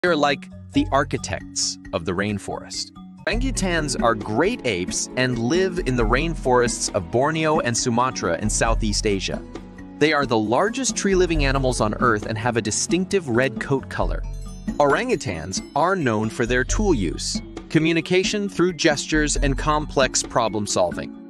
They're like the architects of the rainforest. Orang-Utans are great apes and live in the rainforests of Borneo and Sumatra in Southeast Asia. They are the largest tree-living animals on Earth and have a distinctive red coat color. Orang-Utans are known for their tool use, communication through gestures, and complex problem-solving.